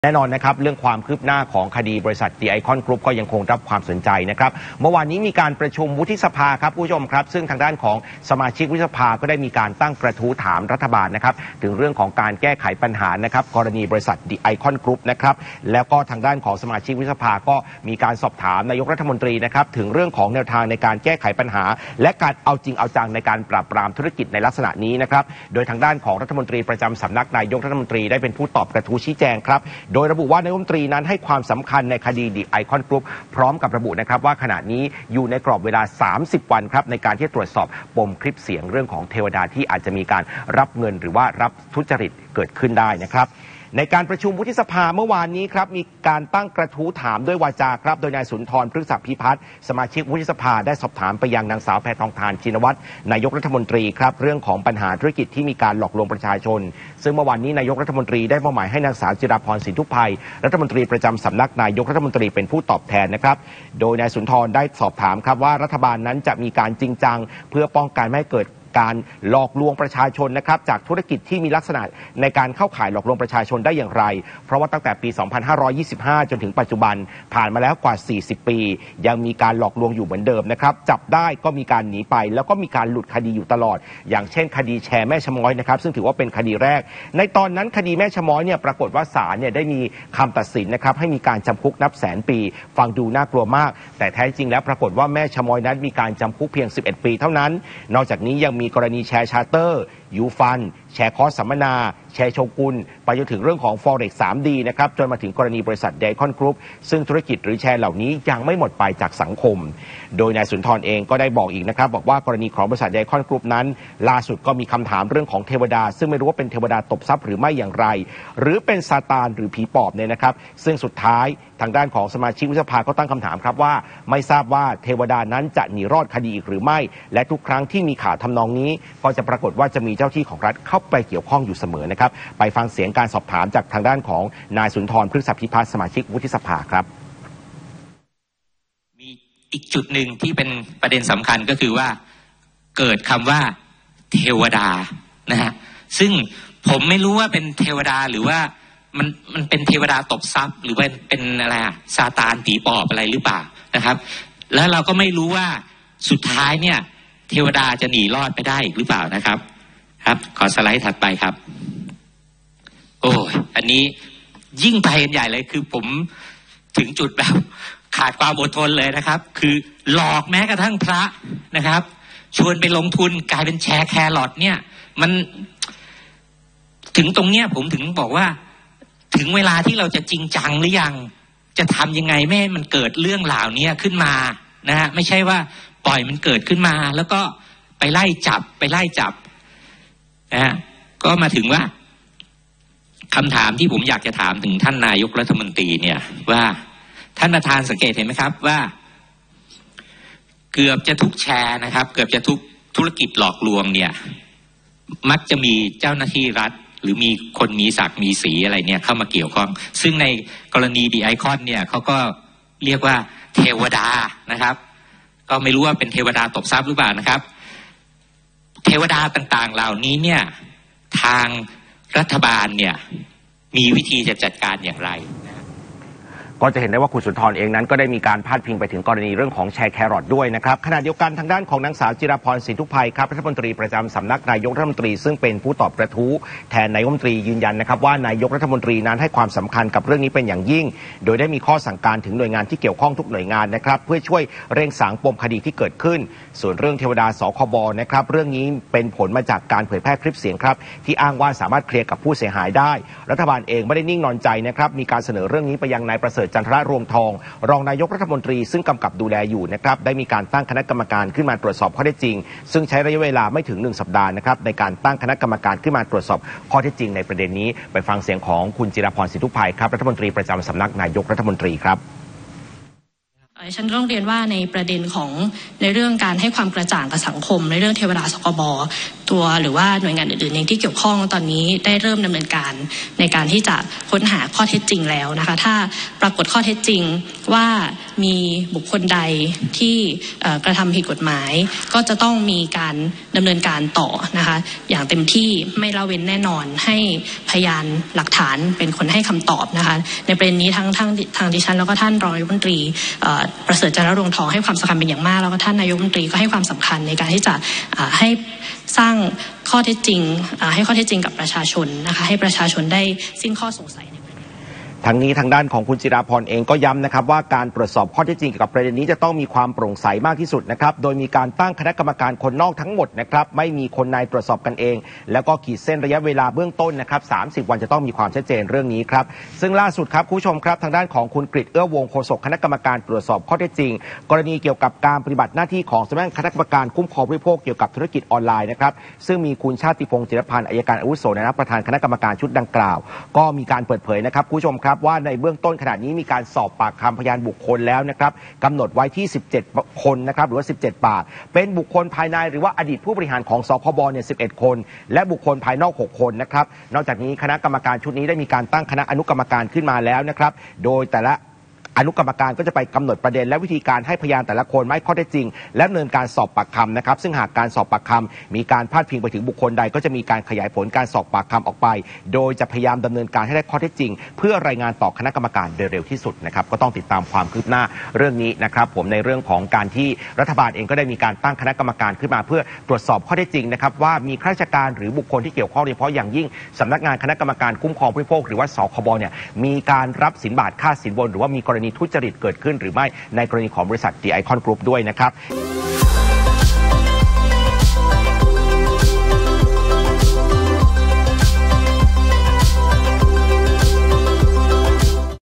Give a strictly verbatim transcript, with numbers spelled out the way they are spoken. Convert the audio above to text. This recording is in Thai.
แน่นอนนะครับเรื่องความคืบหน้าของคดีบริษัท The Icon Group ก็ยังคงรับความสนใจนะครับเมื่อวานนี้มีการประชุมวุฒิสภาครับผู้ชมครับซึ่งทางด้านของสมาชิกวุฒิสภาก็ได้มีการตั้งกระทู้ถามรัฐบาลนะครับถึงเรื่องของการแก้ไขปัญหานะครับกรณีบริษัท The Icon Group นะครับแล้วก็ทางด้านของสมาชิกวุฒิสภาก็มีการสอบถามนายกรัฐมนตรีนะครับถึงเรื่องของแนวทางในการแก้ไขปัญหาและการเอาจริงเอาจังในการปราบปรามธุรกิจในลักษณะนี้นะครับโดยทางด้านของรัฐมนตรีประจำสำนักนายกรัฐมนตรีได้เป็นผู้ตอบกระทู้ชี้แจงครับโดยระบุว่านายกรัฐมนตรีนั้นให้ความสำคัญในคดี The Icon Group พร้อมกับระบุนะครับว่าขณะนี้อยู่ในกรอบเวลาสามสิบวันครับในการที่ตรวจสอบปมคลิปเสียงเรื่องของเทวดาที่อาจจะมีการรับเงินหรือว่ารับทุจริตเกิดขึ้นได้นะครับในการประชุมวุฒิสภาเมื่อวานนี้ครับมีการตั้งกระทู้ถามด้วยวาจาครับโดยนายสุนทรพฤกษพิพัฒน์สมาชิกวุฒิสภาได้สอบถามไปยังนางสาวแพทองธารชินวัตรนายกรัฐมนตรีครับเรื่องของปัญหาธุรกิจที่มีการหลอกลวงประชาชนซึ่งเมื่อวานนี้นายกรัฐมนตรีได้มอบหมายให้นางสาวจิราพรสินทุพไพรรัฐมนตรีประจำสำนักนายกรัฐมนตรีเป็นผู้ตอบแทนนะครับโดยนายสุนทรได้สอบถามครับว่ารัฐบาลนั้นจะมีการจริงจังเพื่อป้องกันไม่ให้เกิดการหลอกลวงประชาชนนะครับจากธุรกิจที่มีลักษณะในการเข้าข่ายหลอกลวงประชาชนได้อย่างไรเพราะว่าตั้งแต่ปี สองพันห้าร้อยยี่สิบห้า จนถึงปัจจุบันผ่านมาแล้วกว่า สี่สิบ ปียังมีการหลอกลวงอยู่เหมือนเดิมนะครับจับได้ก็มีการหนีไปแล้วก็มีการหลุดคดีอยู่ตลอดอย่างเช่นคดีแชร์แม่ชะม้อยนะครับซึ่งถือว่าเป็นคดีแรกในตอนนั้นคดีแม่ชะม้อยเนี่ยปรากฏว่าศาลเนี่ยได้มีคำตัดสินนะครับให้มีการจำคุกนับแสนปีฟังดูน่ากลัวมากแต่แท้จริงแล้วปรากฏว่าแม่ชะม้อยนั้นมีการจำคุกเพียงสิบเอ็ดปีเท่านั้นนอกจากนี้ยังมีกรณีแชร์เตอร์ยูฟันแชร์คอร์สสัมมนาแชร์โชกุนไปจนถึงเรื่องของ Forex ทรีดี นะครับจนมาถึงกรณีบริษัท The Icon Group ซึ่งธุรกิจหรือแชร์เหล่านี้ยังไม่หมดไปจากสังคมโดยนายสุนทรเองก็ได้บอกอีกนะครับบอกว่ากรณีของบริษัท The Icon Group นั้นล่าสุดก็มีคำถามเรื่องของเทวดาซึ่งไม่รู้ว่าเป็นเทวดาตบทรัพย์หรือไม่อย่างไรหรือเป็นซาตานหรือผีปอบเนี่ยนะครับซึ่งสุดท้ายทางด้านของสมาชิกวุฒิสภาก็ตั้งคำถามครับว่าไม่ทราบว่าเทวดานั้นจะหนีรอดคดีอีกหรือไม่และทุกครั้งที่มีข่าวทำนองนี้ก็จะปรากฏว่าจะมีเจ้าที่ของรัฐเข้าไปเกี่ยวข้องอยู่เสมอนะครับไปฟังเสียงการสอบถามจากทางด้านของนายสุนทรพฤกษพิพัฒน์สมาชิกวุฒิสภาครับมีอีกจุดหนึ่งที่เป็นประเด็นสำคัญก็คือว่าเกิดคำว่าเทวดานะฮะซึ่งผมไม่รู้ว่าเป็นเทวดาหรือว่ามันมันเป็นเทวดาตบทรัพย์หรือเป็นเป็นอะไรอะซาตานผีปอบอะไรหรือเปล่านะครับแล้วเราก็ไม่รู้ว่าสุดท้ายเนี่ยเทวดาจะหนีรอดไปได้อีกหรือเปล่านะครับครับขอสไลด์ถัดไปครับโอ้ยอันนี้ยิ่งไปกันใหญ่เลยคือผมถึงจุดแบบขาดความอดทนเลยนะครับคือหลอกแม้กระทั่งพระนะครับชวนไปลงทุนกลายเป็นแชร์แครอทเนี่ยมันถึงตรงเนี้ยผมถึงบอกว่าถึงเวลาที่เราจะจริงจังหรือยังจะทำยังไงไม่ให้มันเกิดเรื่องเหล่านี้ขึ้นมานะฮะไม่ใช่ว่าปล่อยมันเกิดขึ้นมาแล้วก็ไปไล่จับไปไล่จับนะฮะก็มาถึงว่าคำถามที่ผมอยากจะถามถึงท่านนายกรัฐมนตรีเนี่ยว่าท่านประธานสังเกตเห็นไหมครับว่าเกือบจะทุกแชร์นะครับเกือบจะทุกธุรกิจหลอกลวงเนี่ยมักจะมีเจ้าหน้าที่รัฐหรือมีคนมีศักดิ์มีสีอะไรเนี่ยเข้ามาเกี่ยวข้องซึ่งในกรณี The Icon เนี่ยเขาก็เรียกว่าเทวดานะครับก็ไม่รู้ว่าเป็นเทวดาตบทรัพย์หรือเปล่านะครับเทวดาต่างๆเหล่านี้เนี่ยทางรัฐบาลเนี่ยมีวิธีจะจัดการอย่างไรก็จะเห็นได้ว่าคุณสุนทรเองนั้นก็ได้มีการพาดพิงไปถึงกรณีเรื่องของแชร์แครอทด้วยนะครับขณะเดียวกันทางด้านของนางสาวจิราพรสินทุพไพรครับรัฐมนตรีประจำสำนักนายกรัฐมนตรีซึ่งเป็นผู้ตอบกระทู้แทนนายกรัฐมนตรียืนยันนะครับว่านายกรัฐมนตรีนั้นให้ความสำคัญกับเรื่องนี้เป็นอย่างยิ่งโดยได้มีข้อสั่งการถึงหน่วยงานที่เกี่ยวข้องทุกหน่วยงานนะครับเพื่อช่วยเร่งสางปมคดีที่เกิดขึ้นส่วนเรื่องเทวดาสคบนะครับเรื่องนี้เป็นผลมาจากการเผยแพร่คลิปเสียงครับที่อ้างว่าสามารถเคลียร์กับผู้เสียหายได้รัฐบาลเองไม่ได้นิ่งนอนใจนะครับมีการเสนอเรื่องนี้ไปยังนายประเสริฐจันทรรวงทองรองนายกรัฐมนตรีซึ่งกำกับดูแลอยู่นะครับได้มีการตั้งคณะกรรมการขึ้นมาตรวจสอบข้อเท็จจริงซึ่งใช้ระยะเวลาไม่ถึงหนึ่งสัปดาห์นะครับในการตั้งคณะกรรมการขึ้นมาตรวจสอบข้อเท็จจริงในประเด็นนี้ไปฟังเสียงของคุณจิราพรสินทุพไพรครับรัฐมนตรีประจำสำนักนายกรัฐมนตรีครับฉันต้องเรียนว่าในประเด็นของในเรื่องการให้ความกระจ่างกับสังคมในเรื่องเทวดาสคบตัวหรือว่าหน่วยงานอื่นๆเองที่เกี่ยวข้องตอนนี้ได้เริ่มดำเนินการในการที่จะค้นหาข้อเท็จจริงแล้วนะคะถ้าปรากฏข้อเท็จจริงว่ามีบุคคลใดที่กระทำผิดกฎหมายก็จะต้องมีการดำเนินการต่อนะคะอย่างเต็มที่ไม่ละเว้นแน่นอนให้พยานหลักฐานเป็นคนให้คำตอบนะคะในประเด็นนี้ทั้งทั้งทางดิฉันแล้วก็ท่านรองนายกรัฐมนตรีประเสริฐจันทร์รวงทองให้ความสำคัญเป็นอย่างมากแล้วก็ท่านนายกรัฐมนตรีก็ให้ความสำคัญในการที่จะให้สร้างข้อเท็จจริงให้ข้อเท็จจริงกับประชาชนนะคะให้ประชาชนได้สิ้นข้อสงสัยทั้งนี้ทางด้านของคุณจิราพรเองก็ย้ำนะครับว่าการตรวจสอบข้อเท็จจริงเกี่ยวกับประเด็นนี้จะต้องมีความโปร่งใสมากที่สุดนะครับโดยมีการตั้งคณะกรรมการคนนอกทั้งหมดนะครับไม่มีคนในตรวจสอบกันเองแล้วก็ขีดเส้นระยะเวลาเบื้องต้นนะครับสามสิบวันจะต้องมีความชัดเจนเรื่องนี้ครับซึ่งล่าสุดครับคุณผู้ชมครับทางด้านของคุณกฤษเอื้อวงโฆษกคณะกรรมการตรวจสอบข้อเท็จจริงกรณีเกี่ยวกับการปฏิบัติหน้าที่ของสำนักงานคณะกรรมการคุ้มครองผู้บริโภคเกี่ยวกับธุรกิจออนไลน์นะครับซึ่งมีคุณชาติพงษ์จิรพันธ์อัยการอาวุโสนะครับประธานคณะกรรมการชุดดังกล่าวก็มีการเปิดเผยนะครับคุณผู้ชมครับว่าในเบื้องต้นขณะนี้มีการสอบปากคำพยานบุคคลแล้วนะครับกำหนดไว้ที่สิบเจ็ดคนนะครับหรือว่าสิบเจ็ดปากเป็นบุคคลภายในหรือว่าอดีตผู้บริหารของสคบเนี่ยสิบเอ็ดคนและบุคคลภายนอกหกคนนะครับนอกจากนี้คณะกรรมการชุดนี้ได้มีการตั้งคณะอนุกรรมการขึ้นมาแล้วนะครับโดยแต่ละอนุกรรมการก็จะไปกำหนดประเด็นและวิธีการให้พยานแต่ละคนไม่ข้อเท็จจริงและดำเนินการสอบปากคำนะครับซึ่งหากการสอบปากคำมีการพาดพิงไปถึงบุคคลใดก็จะมีการขยายผลการสอบปากคำออกไปโดยจะพยายามดำเนินการให้ได้ข้อเท็จจริงเพื่อรายงานต่อคณะกรรมการโดยเร็วที่สุดนะครับก็ต้องติดตามความคืบหน้าเรื่องนี้นะครับผมในเรื่องของการที่รัฐบาลเองก็ได้มีการตั้งคณะกรรมการขึ้นมาเพื่อตรวจสอบข้อเท็จจริงนะครับว่ามีข้าราชการหรือบุคคลที่เกี่ยวข้องโดยเฉพาะอย่างยิ่งสำนักงานคณะกรรมการคุ้มครองผู้บริโภคหรือว่าสคบเนี่ยมีการรับสินบาทค่าสินบนหรือว่ามีกรณีทุจริตเกิดขึ้นหรือไม่ในกรณีของบริษัท The Icon Group ด้วยนะครับ